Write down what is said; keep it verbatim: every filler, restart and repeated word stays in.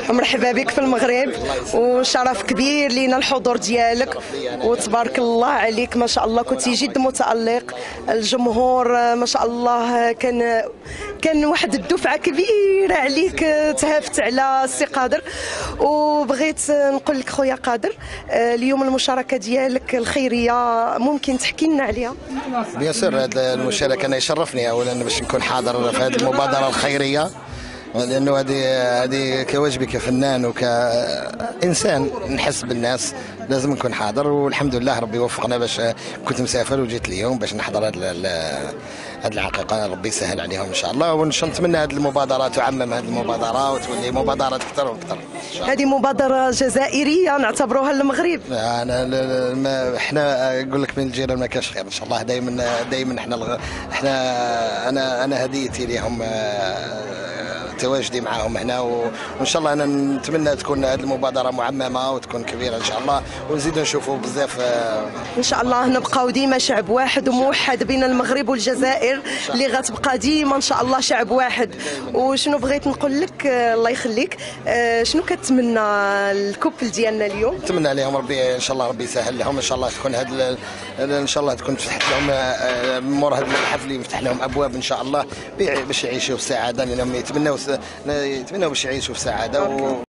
مرحبا بك في المغرب، وشرف كبير لينا الحضور ديالك، وتبارك الله عليك ما شاء الله كنتي جد متألق. الجمهور ما شاء الله كان كان واحد الدفعه كبيره عليك، تهافت على السي قادر. وبغيت نقول لك خويا قادر، اليوم المشاركه ديالك الخيريه ممكن تحكي لنا عليها؟ بيان سور، هذه المشاركه انا يشرفني اولا باش نكون حاضر في هذه المبادره الخيريه، لانه هذه هذه كواجبي كفنان وكانسان نحس بالناس لازم نكون حاضر. والحمد لله ربي وفقنا، باش كنت مسافر وجيت اليوم باش نحضر هذه هذه الحقيقه. ربي يسهل عليهم ان شاء الله، ونتمنى هذه المبادره تعمم، هذه المبادره وتولي مبادرات اكثر واكثر. هذه مبادره جزائريه نعتبروها المغرب. انا ما احنا نقول لك من الجيران ما كاش خير ان شاء الله. دائما دائما احنا احنا انا انا هديتي لهم تواجدي معاهم هنا، وان شاء الله انا نتمنى تكون هذه المبادره معممه وتكون كبيره ان شاء الله، ونزيدوا نشوفوا بزاف ان شاء الله. نبقاو ديما شعب واحد وموحد بين المغرب والجزائر، اللي غتبقى ديما ان شاء الله شعب واحد. وشنو بغيت نقول لك الله يخليك، شنو كتمنى الكوبل ديالنا اليوم؟ نتمنى عليهم ربي ان شاء الله ربي يسهل لهم ان شاء الله، تكون هذا ان شاء الله تكون فتحت لهم مور هذا الحفل، يفتح لهم ابواب ان شاء الله باش يعيشوا في سعاده، لانهم يتمنوا يتمنوا باش يعيشوا في سعاده. و